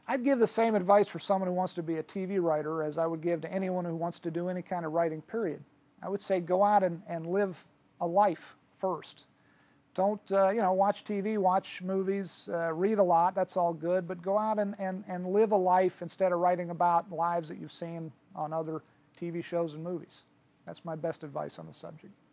I'd give the same advice for someone who wants to be a TV writer as I would give to anyone who wants to do any kind of writing, period. I would say go out and live a life first. Don't, watch TV, watch movies, read a lot, that's all good, but go out and live a life instead of writing about lives that you've seen on other TV shows and movies. That's my best advice on the subject.